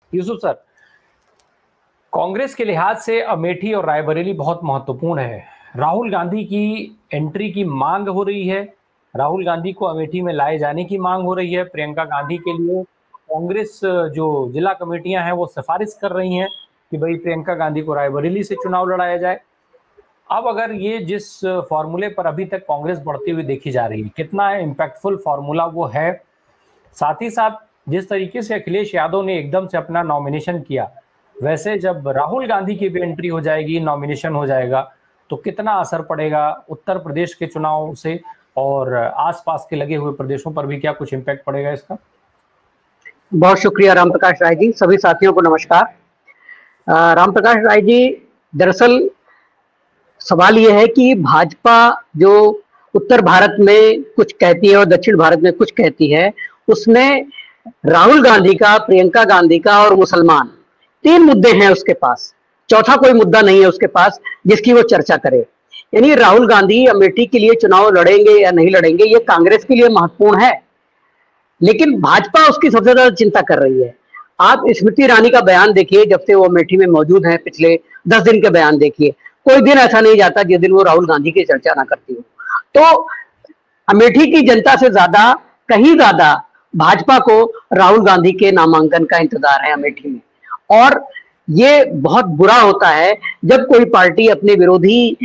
Yusuf sir, Congress के लिहाज से अमेठी और रायबरेली बहुत महत्वपूर्ण है। राहुल गांधी की एंट्री की मांग हो रही है, राहुल गांधी को अमेठी में लाए जाने की मांग हो रही है। प्रियंका गांधी के लिए कांग्रेस जो जिला कमेटियां हैं वो सिफारिश कर रही हैं कि भाई प्रियंका गांधी को रायबरेली से चुनाव लड़ाया जाए। अब अगर ये जिस फॉर्मूले पर अभी तक कांग्रेस बढ़ती हुई देखी जा रही है, कितना इम्पैक्टफुल फॉर्मूला वो है, साथ ही साथ जिस तरीके से अखिलेश यादव ने एकदम से अपना नॉमिनेशन किया, वैसे जब राहुल गांधी की भी एंट्री हो जाएगी, नॉमिनेशन हो जाएगा, तो कितना असर पड़ेगा उत्तर प्रदेश के चुनाव से और आसपास के लगे हुए प्रदेशों पर भी क्या कुछ इम्पैक्ट पड़ेगा इसका? बहुत शुक्रिया राम प्रकाश राय जी। सभी साथियों को नमस्कार। राम प्रकाश राय जी, दरअसल सवाल यह है कि भाजपा जो उत्तर भारत में कुछ कहती है और दक्षिण भारत में कुछ कहती है, उसमें राहुल गांधी का, प्रियंका गांधी का और मुसलमान, तीन मुद्दे हैं उसके पास। चौथा कोई मुद्दा नहीं है उसके पास जिसकी वो चर्चा करे। यानी राहुल गांधी अमेठी के लिए चुनाव लड़ेंगे या नहीं लड़ेंगे, ये कांग्रेस के लिए महत्वपूर्ण है, लेकिन भाजपा उसकी सबसे ज्यादा चिंता कर रही है। आप स्मृति ईरानी का बयान देखिए, जब से वो अमेठी में मौजूद है, पिछले 10 दिन के बयान देखिए, कोई दिन ऐसा नहीं जाता जिस दिन वो राहुल गांधी की चर्चा ना करती हो। तो अमेठी की जनता से ज्यादा, कहीं ज्यादा भाजपा को राहुल गांधी के नामांकन का इंतजार है अमेठी में। और ये बहुत बुरा होता है जब कोई पार्टी अपने विरोधी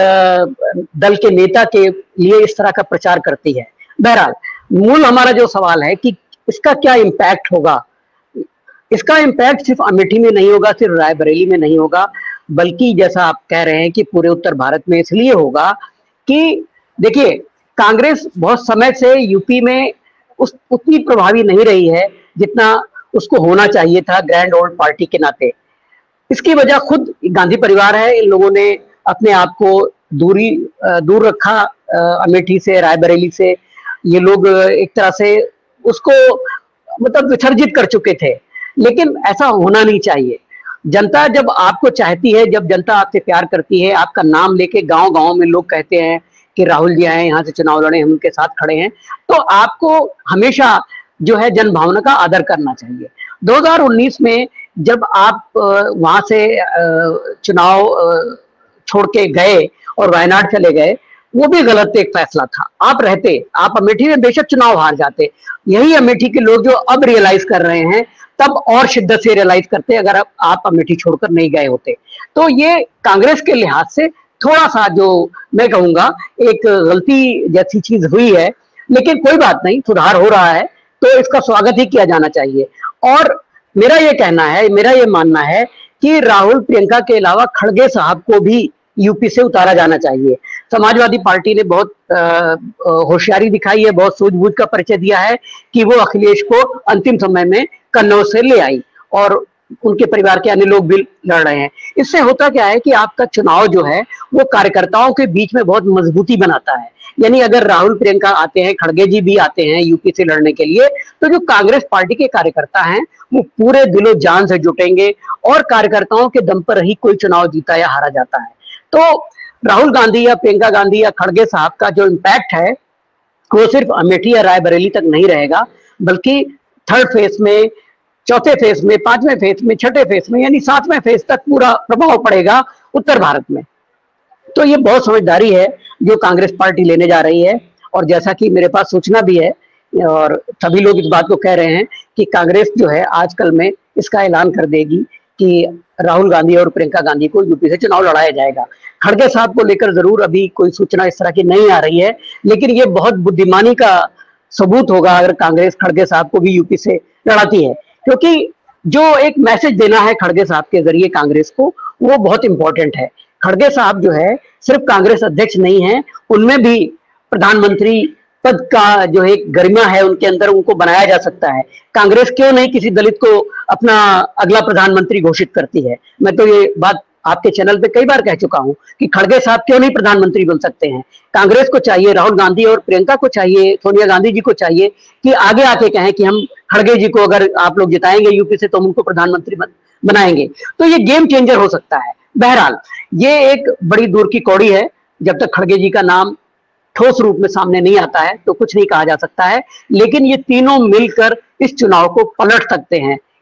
दल के नेता के लिए इस तरह का प्रचार करती है। बहरहाल, मूल हमारा जो सवाल है कि इसका क्या इम्पैक्ट होगा। इसका इम्पैक्ट सिर्फ अमेठी में नहीं होगा, सिर्फ रायबरेली में नहीं होगा, बल्कि जैसा आप कह रहे हैं कि पूरे उत्तर भारत में इसलिए होगा कि देखिए, कांग्रेस बहुत समय से यूपी में उतनी प्रभावी नहीं रही है जितना उसको होना चाहिए था ग्रैंड ओल्ड पार्टी के नाते। इसकी वजह खुद गांधी परिवार है। इन लोगों ने अपने आप को दूर रखा अमेठी से, रायबरेली से। ये लोग एक तरह से उसको मतलब विसर्जित कर चुके थे, लेकिन ऐसा होना नहीं चाहिए। जनता जब आपको चाहती है, जब जनता आपसे प्यार करती है, आपका नाम लेके गांव गांव में लोग कहते हैं कि राहुल जी आए यहाँ से चुनाव लड़े, हम उनके साथ खड़े हैं, तो आपको हमेशा जो है जन भावना का आदर करना चाहिए। 2019 में जब आप वहां से चुनाव छोड़ के गए और वायनाड चले गए, वो भी गलत एक फैसला था। आप रहते, आप अमेठी में बेशक चुनाव हार जाते। यही अमेठी के लोग जो अब रियलाइज कर रहे हैं, तब और शिद्दत से रियलाइज करते अगर आप अमेठी छोड़कर नहीं गए होते। तो ये कांग्रेस के लिहाज से थोड़ा सा, जो मैं कहूंगा, एक गलती जैसी चीज हुई है, लेकिन कोई बात नहीं, सुधार हो रहा है, तो इसका स्वागत ही किया जाना चाहिए। और मेरा ये कहना है, मेरा ये मानना है कि राहुल प्रियंका के अलावा खड़गे साहब को भी यूपी से उतारा जाना चाहिए। समाजवादी पार्टी ने बहुत होशियारी दिखाई है, बहुत सूझबूझ का परिचय दिया है कि वो अखिलेश को अंतिम समय में कन्नौज से ले आई और उनके परिवार के अन्य लोग भी लड़ रहे हैं। इससे होता क्या है कि आपका चुनाव जो है वो कार्यकर्ताओं के बीच में बहुत मजबूती बनाता है। यानी अगर राहुल प्रियंका आते हैं, खड़गे जी भी आते हैं यूपी से लड़ने के लिए, तो जो कांग्रेस पार्टी के कार्यकर्ता हैं वो पूरे दिलो जान से जुटेंगे और कार्यकर्ताओं के दम पर ही कोई चुनाव जीता या हारा जाता है। तो राहुल गांधी या प्रियंका गांधी या खड़गे साहब का जो इम्पैक्ट है वो सिर्फ अमेठी या रायबरेली तक नहीं रहेगा, बल्कि थर्ड फेज में, चौथे फेज में, पांचवें फेज में, छठे फेज में, यानी सातवें फेज तक पूरा प्रभाव पड़ेगा उत्तर भारत में। तो ये बहुत समझदारी है जो कांग्रेस पार्टी लेने जा रही है। और जैसा कि मेरे पास सूचना भी है और सभी लोग इस बात को कह रहे हैं कि कांग्रेस जो है आजकल में इसका ऐलान कर देगी कि राहुल गांधी और प्रियंका गांधी को यूपी से चुनाव लड़ाया जाएगा। खड़गे साहब को लेकर जरूर अभी कोई सूचना इस तरह की नहीं आ रही है, लेकिन ये बहुत बुद्धिमानी का सबूत होगा अगर कांग्रेस खड़गे साहब को भी यूपी से लड़ाती है, क्योंकि जो एक मैसेज देना है खड़गे साहब के जरिए कांग्रेस को, वो बहुत इंपॉर्टेंट है। खड़गे साहब जो है सिर्फ कांग्रेस अध्यक्ष नहीं है, उनमें भी प्रधानमंत्री पद का जो एक गरिमा है उनके अंदर, उनको बनाया जा सकता है। कांग्रेस क्यों नहीं किसी दलित को अपना अगला प्रधानमंत्री घोषित करती है। मैं तो ये बात आपके चैनल पे कई बार कह चुका हूं कि खड़गे साहब क्यों नहीं प्रधानमंत्री बन सकते हैं। कांग्रेस को चाहिए, राहुल गांधी और प्रियंका को चाहिए, सोनिया गांधी जी को चाहिए कि आगे आके कहें कि हम खड़गे जी को अगर आप लोग जिताएंगे यूपी से तो हम उनको प्रधानमंत्री बनाएंगे। तो ये गेम चेंजर हो सकता है। बहरहाल, ये एक बड़ी दूर की कौड़ी है। जब तक खड़गे जी का नाम ठोस रूप में सामने नहीं आता है तो कुछ नहीं कहा जा सकता है, लेकिन ये तीनों मिलकर इस चुनाव को पलट सकते हैं।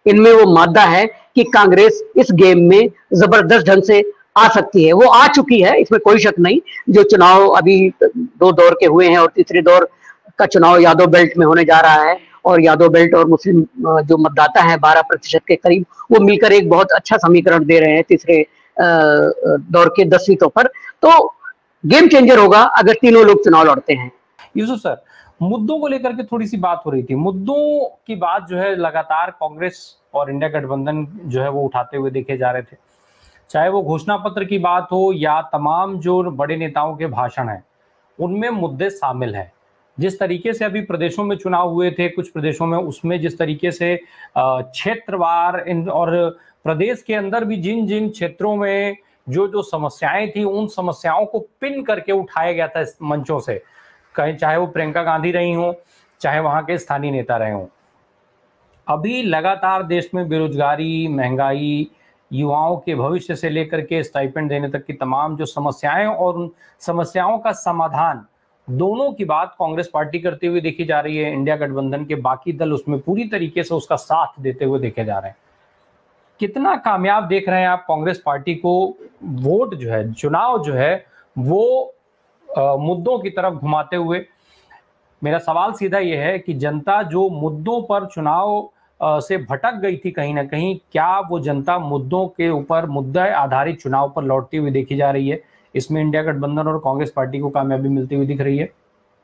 इनमें वो मादा है कि कांग्रेस इस गेम में जबरदस्त ढंग से आ सकती है। वो आ चुकी है, इसमें कोई शक नहीं। जो चुनाव अभी 2 दौर के हुए हैं और तीसरे दौर का चुनाव यादव बेल्ट में होने जा रहा है, और यादव बेल्ट और मुस्लिम जो मतदाता है 12% के करीब, वो मिलकर एक बहुत अच्छा समीकरण दे रहे हैं तीसरे दौर के 10 सीटों पर। तो गेम चेंजर होगा अगर तीनों लोग चुनाव लड़ते हैं। यूसुफ सर, मुद्दों को लेकर के थोड़ी सी बात हो रही थी। मुद्दों की बात जो है लगातार कांग्रेस और इंडिया गठबंधन जो है वो उठाते हुए देखे जा रहे थे, चाहे वो घोषणा पत्र की बात हो या तमाम जो बड़े नेताओं के भाषण हैं, उनमें मुद्दे शामिल हैं। जिस तरीके से अभी प्रदेशों में चुनाव हुए थे, कुछ प्रदेशों में, उसमें जिस तरीके से क्षेत्रवार और प्रदेश के अंदर भी जिन जिन क्षेत्रों में जो जो समस्याएं थी, उन समस्याओं को पिन करके उठाया गया था इस मंचों से, कहीं चाहे वो प्रियंका गांधी रही हो, चाहे वहां के स्थानीय नेता रहे हों। अभी लगातार देश में बेरोजगारी, महंगाई, युवाओं के भविष्य से लेकर के स्टाइपेंड देने तक की तमाम जो समस्याएं और उन समस्याओं का समाधान, दोनों की बात कांग्रेस पार्टी करते हुए देखी जा रही है। इंडिया गठबंधन के बाकी दल उसमें पूरी तरीके से उसका साथ देते हुए देखे जा रहे हैं। कितना कामयाब देख रहे हैं आप कांग्रेस पार्टी को वोट जो है, चुनाव जो है वो मुद्दों की तरफ घुमाते हुए? मेरा सवाल सीधा यह है कि जनता जो मुद्दों पर चुनाव से भटक गई थी कहीं ना कहीं, क्या वो जनता मुद्दों के ऊपर, मुद्दा आधारित चुनाव पर लौटती हुई देखी जा रही है? इसमें इंडिया गठबंधन और कांग्रेस पार्टी को कामयाबी मिलती हुई दिख रही है।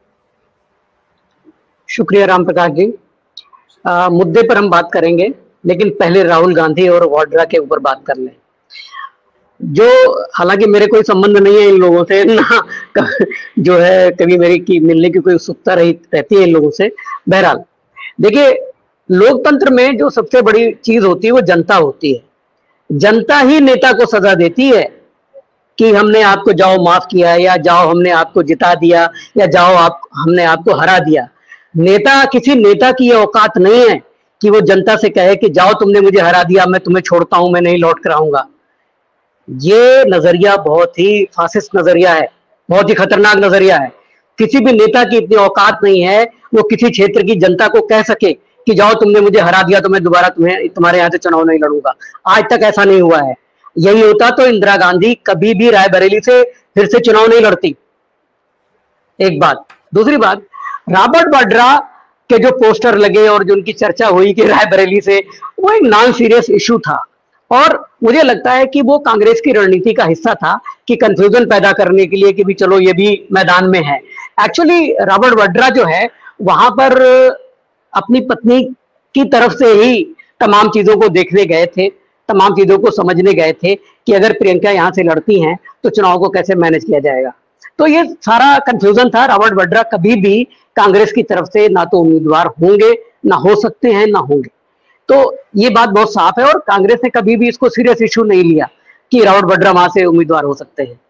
शुक्रिया राम प्रकाश जी। मुद्दे पर हम बात करेंगे, लेकिन पहले राहुल गांधी और वाड्रा के ऊपर बात कर लें। जो हालांकि मेरे कोई संबंध नहीं है इन लोगों से ना, जो है कभी मेरी की मिलने की कोई उत्सुकता रहती है इन लोगों से। बहरहाल देखिए, लोकतंत्र में जो सबसे बड़ी चीज होती है वो जनता होती है। जनता ही नेता को सजा देती है कि हमने आपको जाओ माफ किया, या जाओ हमने आपको जिता दिया, या जाओ हमने आपको हरा दिया। नेता, किसी नेता की ये औकात नहीं है कि वो जनता से कहे कि जाओ तुमने मुझे हरा दिया, मैं तुम्हें छोड़ता हूं, मैं नहीं लौट कर आऊंगा। ये नजरिया बहुत ही फासिस्ट नजरिया है, बहुत ही खतरनाक नजरिया है। किसी भी नेता की इतनी औकात नहीं है वो किसी क्षेत्र की जनता को कह सके कि जाओ तुमने मुझे हरा दिया तो मैं दोबारा तुम्हारे यहाँ से चुनाव नहीं लड़ूंगा। आज तक ऐसा नहीं हुआ है। यही होता तो इंदिरा गांधी कभी भी रायबरेली से फिर से चुनाव नहीं लड़ती। एक बात। दूसरी बात, रॉबर्ट वाड्रा के जो पोस्टर लगे और जो उनकी चर्चा हुई कि रायबरेली से, वो एक नॉन सीरियस इशू था, और मुझे लगता है कि वो कांग्रेस की रणनीति का हिस्सा था कि कंफ्यूजन पैदा करने के लिए कि भी चलो ये भी मैदान में है। एक्चुअली रॉबर्ट वाड्रा जो है वहां पर अपनी पत्नी की तरफ से ही तमाम चीजों को देखने गए थे, तमाम चीजों को समझने गए थे कि अगर प्रियंका यहाँ से लड़ती हैं तो चुनाव को कैसे मैनेज किया जाएगा। तो ये सारा कंफ्यूजन था। रॉबर्ट वाड्रा कभी भी कांग्रेस की तरफ से ना तो उम्मीदवार होंगे, ना हो सकते हैं, ना होंगे। तो ये बात बहुत साफ है, और कांग्रेस ने कभी भी इसको सीरियस इशू नहीं लिया कि रॉबर्ट वाड्रा वहां से उम्मीदवार हो सकते हैं।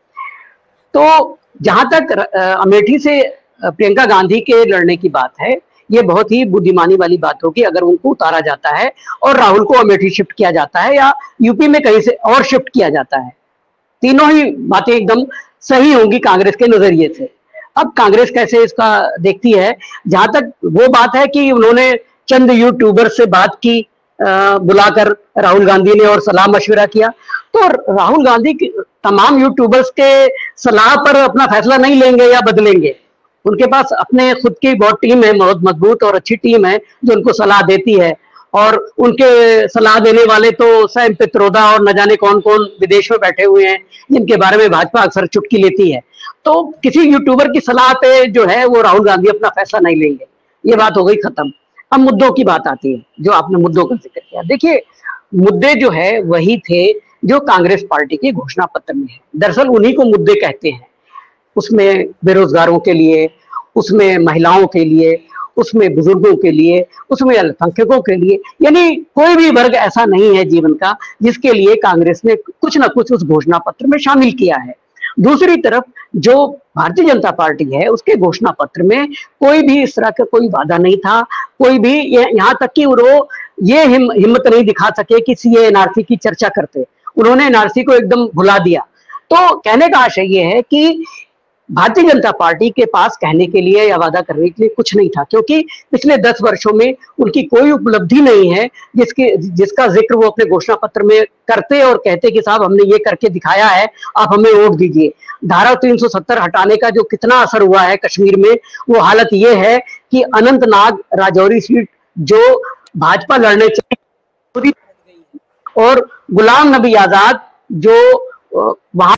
तो जहां तक अमेठी से प्रियंका गांधी के लड़ने की बात है, ये बहुत ही बुद्धिमानी वाली बात होगी अगर उनको उतारा जाता है और राहुल को अमेठी शिफ्ट किया जाता है या यूपी में कहीं से और शिफ्ट किया जाता है। तीनों ही बातें एकदम सही होंगी कांग्रेस के नजरिए से। अब कांग्रेस कैसे इसका देखती है, जहां तक वो बात है कि उन्होंने चंद यूट्यूबर से बात की बुलाकर राहुल गांधी ने, और सलाह मशविरा किया, तो राहुल गांधी तमाम यूट्यूबर्स के सलाह पर अपना फैसला नहीं लेंगे या बदलेंगे। उनके पास अपने खुद की बहुत टीम है, बहुत मजबूत और अच्छी टीम है जो उनको सलाह देती है, और उनके सलाह देने वाले तो सैम पित्रोदा और न जाने कौन कौन विदेश में बैठे हुए हैं जिनके बारे में भाजपा अक्सर चुटकी लेती है। तो किसी यूट्यूबर की सलाह पे जो है वो राहुल गांधी अपना फैसला नहीं लेंगे। ये बात हो गई खत्म। अब मुद्दों की बात आती है, जो आपने मुद्दों का जिक्र किया। देखिए, मुद्दे जो है वही थे जो कांग्रेस पार्टी के घोषणा पत्र में है। दरअसल उन्हीं को मुद्दे कहते हैं। उसमें बेरोजगारों के लिए, उसमें महिलाओं के लिए, उसमें बुजुर्गों के लिए, उसमें अल्पसंख्यकों के लिए, यानी कोई भी वर्ग ऐसा नहीं है जीवन का जिसके लिए कांग्रेस ने कुछ ना कुछ उस घोषणा पत्र में शामिल किया है। दूसरी तरफ जो भारतीय जनता पार्टी है, उसके घोषणा पत्र में कोई भी इस तरह का कोई वादा नहीं था। कोई भी, यहाँ तक कि वो ये हिम्मत नहीं दिखा सके कि सीए एनआरसी की चर्चा करते। उन्होंने एनआरसी को एकदम भुला दिया। तो कहने का आशय ये है कि भारतीय जनता पार्टी के पास कहने के लिए या वादा करने के लिए कुछ नहीं था, क्योंकि पिछले 10 वर्षों में उनकी कोई उपलब्धि नहीं है जिसका जिक्र वो अपने घोषणा पत्र में करते और कहते कि साहब हमने ये करके दिखाया है, आप हमें वोट दीजिए। धारा 370 हटाने का जो कितना असर हुआ है कश्मीर में, वो हालत ये है कि अनंतनाग राजौरी सीट जो भाजपा लड़ने चाहिए और गुलाम नबी आजाद जो वहां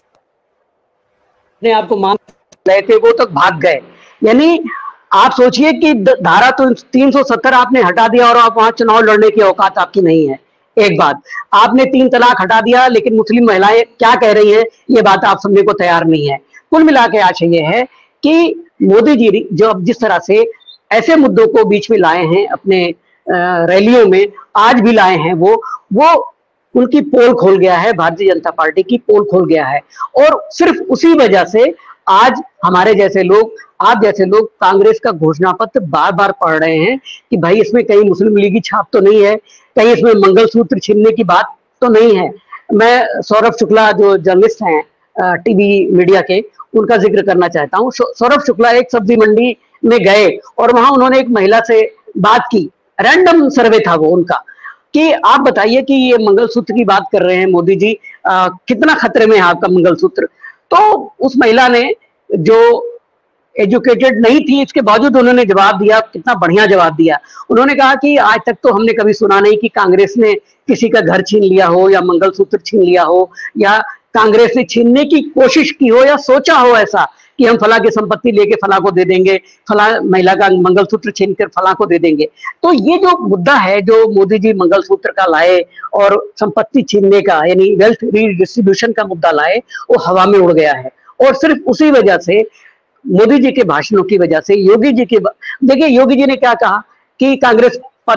अपने आप को मान रहे थे वो तक भाग गए। यानी आप सोचिए कि धारा तो 370 आपने हटा दिया और आप वहां चुनाव लड़ने की औकात आपकी नहीं है। एक बात, आपने 3 तलाक हटा दिया, लेकिन मुस्लिम महिलाएं क्या कह रही हैं ये बात आप सुनने को तैयार नहीं है। कुल मिला के आशय ये है कि मोदी जी जो अब जिस तरह से ऐसे मुद्दों को बीच में लाए हैं अपने रैलियों में, आज भी लाए हैं, वो उनकी पोल खोल गया है, भारतीय जनता पार्टी की पोल खोल गया है। और सिर्फ उसी वजह से आज हमारे जैसे लोग, आप जैसे लोग कांग्रेस का घोषणा पत्र बार बार पढ़ रहे हैं कि भाई इसमें कहीं मुस्लिम लीग की छाप तो नहीं है, कहीं इसमें मंगलसूत्र छीनने की बात तो नहीं है। मैं सौरभ शुक्ला जो जर्नलिस्ट हैं टीवी मीडिया के, उनका जिक्र करना चाहता हूँ। सौरभ शुक्ला एक सब्जी मंडी में गए और वहां उन्होंने एक महिला से बात की, रैंडम सर्वे था वो उनका, कि आप बताइए कि ये मंगलसूत्र की बात कर रहे हैं मोदी जी, कितना खतरे में है आपका मंगलसूत्र। तो उस महिला ने, जो एजुकेटेड नहीं थी, इसके बावजूद उन्होंने जवाब दिया, कितना बढ़िया जवाब दिया। उन्होंने कहा कि आज तक तो हमने कभी सुना नहीं कि कांग्रेस ने किसी का घर छीन लिया हो या मंगलसूत्र छीन लिया हो, या कांग्रेस ने छीनने की कोशिश की हो या सोचा हो ऐसा कि हम फला की संपत्ति लेके फला को दे देंगे, फला महिला का मंगलसूत्र छीन कर फला को दे देंगे। तो ये जो मुद्दा है जो मोदी जी मंगलसूत्र का लाए और संपत्ति छीनने का, यानी वेल्थ रीडिस्ट्रीब्यूशन का मुद्दा लाए, वो हवा में उड़ गया है। और सिर्फ उसी वजह से, मोदी जी के भाषणों की वजह से, योगी जी के, देखिए योगी जी ने क्या कहा कि कांग्रेस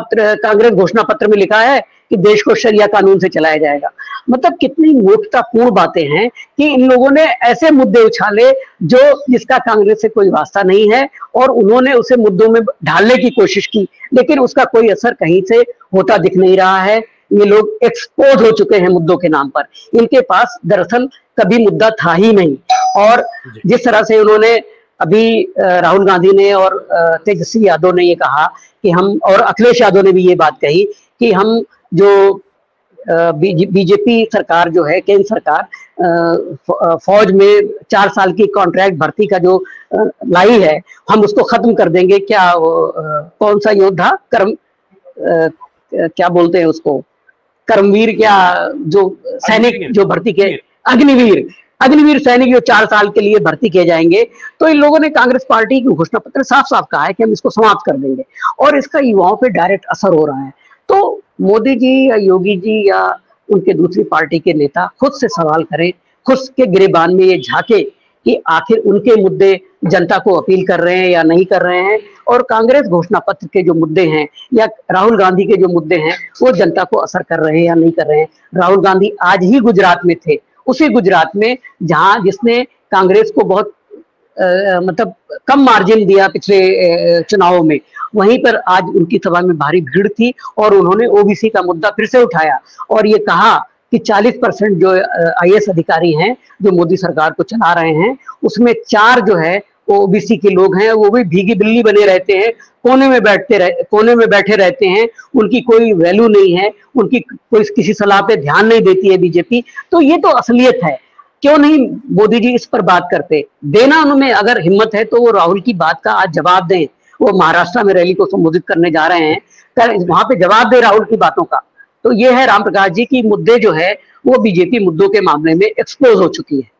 घोषणा पत्र में लिखा है कि देश को शरिया कानून से चलाया जाएगा। मतलब कितनी मूर्खतापूर्ण बातें हैं कि इन लोगों ने ऐसे मुद्दे उछाले जो जिसका कांग्रेस से कोई वास्ता नहीं है, और उन्होंने उसे मुद्दों में ढालने की कोशिश की, लेकिन उसका कोई असर कहीं से होता दिख नहीं रहा है। ये लोग एक्सपोज हो चुके हैं मुद्दों के नाम पर, इनके पास दरअसल कभी मुद्दा था ही नहीं। और जिस तरह से उन्होंने अभी राहुल गांधी ने और तेजस्वी यादव ने ये कहा कि हम, और अखिलेश यादव ने भी ये बात कही कि हम जो बीजेपी सरकार जो है, केंद्र सरकार फौज में 4 साल की कॉन्ट्रैक्ट भर्ती का जो लाई है, हम उसको खत्म कर देंगे। क्या कौन सा योद्धा, क्या बोलते हैं उसको, कर्मवीर, क्या जो सैनिक जो भर्ती के, अग्निवीर सैनिक जो 4 साल के लिए भर्ती किए जाएंगे। तो इन लोगों ने कांग्रेस पार्टी की घोषणा पत्र साफ साफ कहा है कि हम इसको समाप्त कर देंगे, और इसका युवाओं पे डायरेक्ट असर हो रहा है। तो मोदी जी या योगी जी या उनके दूसरी पार्टी के नेता खुद से सवाल करें, खुद के गिरेबान में ये झांके कि आखिर उनके मुद्दे जनता को अपील कर रहे हैं या नहीं कर रहे हैं, और कांग्रेस घोषणा पत्र के जो मुद्दे हैं या राहुल गांधी के जो मुद्दे हैं वो जनता को असर कर रहे हैं या नहीं कर रहे हैं। राहुल गांधी आज ही गुजरात में थे, उसी गुजरात में जहां जिसने कांग्रेस को बहुत मतलब कम मार्जिन दिया पिछले चुनावों में, वहीं पर आज उनकी सभा में भारी भीड़ थी और उन्होंने ओबीसी का मुद्दा फिर से उठाया और ये कहा कि 40% जो आईएएस अधिकारी हैं जो मोदी सरकार को चला रहे हैं, उसमें 4 जो है वो ओबीसी के लोग हैं, वो भी भीगी बिल्ली बने रहते हैं, कोने में बैठे रहते हैं, उनकी कोई वैल्यू नहीं है, उनकी कोई किसी सलाह पे ध्यान नहीं देती है बीजेपी। तो ये तो असलियत है। क्यों नहीं मोदी जी इस पर बात करते? देना उनमें अगर हिम्मत है तो वो राहुल की बात का आज जवाब दें। वो महाराष्ट्र में रैली को संबोधित करने जा रहे हैं, वहां पे जवाब दे राहुल की बातों का। तो ये है राम प्रकाश जी की मुद्दे जो है वो बीजेपी मुद्दों के मामले में एक्सपोज हो चुकी है।